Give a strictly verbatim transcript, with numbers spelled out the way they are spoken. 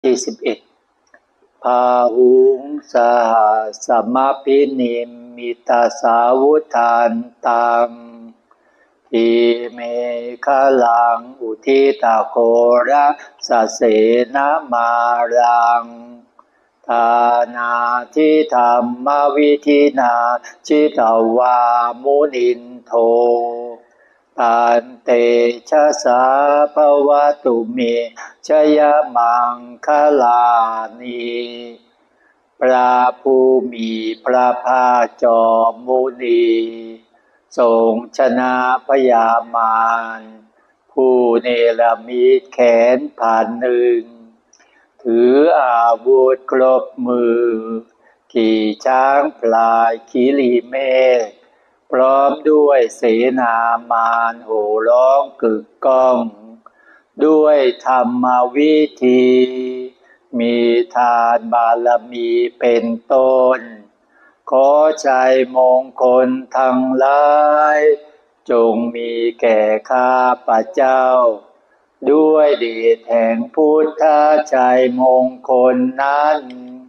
ที่สิบเอ็ดพาหุงสหสมพินิมมิตาสาวุธานตังทีเมฆลังอุทิตาโคระสะเสนามารังทานาทิธรรมวิธินาชิตวามุนินโทตันเตชะสาภวตุเมชยมังคลานีพระผู้มีพระภาคจอมมุนีทรงชนะพยามารผู้เนรมิตแขนผ่านหนึ่งถืออาวุธครบมือขี่ช้างพลายคิริเมฆพร้อมด้วยเสนามารโห่ร้องกึกก้องด้วยธรรมวิธีมีทานบารมีเป็นต้นขอชัยมงคลทั้งหลายจงมีแก่ข้าพเจ้าด้วยเดชแห่งพุทธชัยมงคลนั้น